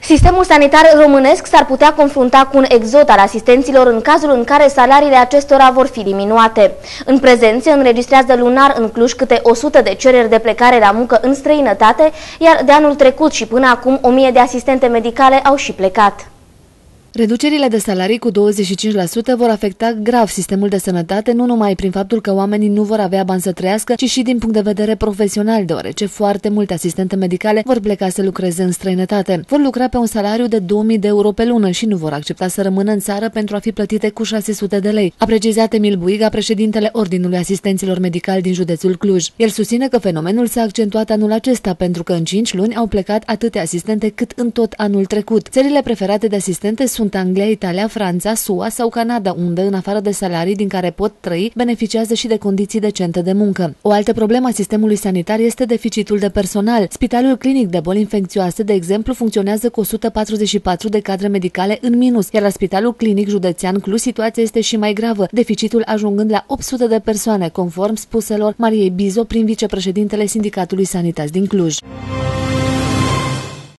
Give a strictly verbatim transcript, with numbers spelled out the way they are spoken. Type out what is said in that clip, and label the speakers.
Speaker 1: Sistemul sanitar românesc s-ar putea confrunta cu un exod al asistenților în cazul în care salariile acestora vor fi diminuate. În prezent se înregistrează lunar în Cluj câte o sută de cereri de plecare la muncă în străinătate, iar de anul trecut și până acum o mie de asistente medicale au și plecat.
Speaker 2: Reducerile de salarii cu douăzeci și cinci la sută vor afecta grav sistemul de sănătate, nu numai prin faptul că oamenii nu vor avea bani să trăiască, ci și din punct de vedere profesional, deoarece foarte multe asistente medicale vor pleca să lucreze în străinătate. Vor lucra pe un salariu de două mii de euro pe lună și nu vor accepta să rămână în țară pentru a fi plătite cu șase sute de lei, a precizat Emil Buiga, președintele Ordinului Asistenților Medicali din județul Cluj. El susține că fenomenul s-a accentuat anul acesta pentru că în cinci luni au plecat atâtea asistente cât în tot anul trecut. Țările preferate de asistente sunt Anglia, Italia, Franța, S U A sau Canada, unde, în afară de salarii din care pot trăi, beneficiază și de condiții decente de muncă. O altă problemă a sistemului sanitar este deficitul de personal. Spitalul Clinic de Boli Infecțioase, de exemplu, funcționează cu o sută patruzeci și patru de cadre medicale în minus, iar la Spitalul Clinic Județean Cluj situația este și mai gravă, deficitul ajungând la opt sute de persoane, conform spuselor Mariei Bizo, prim vicepreședintele Sindicatului Sanitas din Cluj.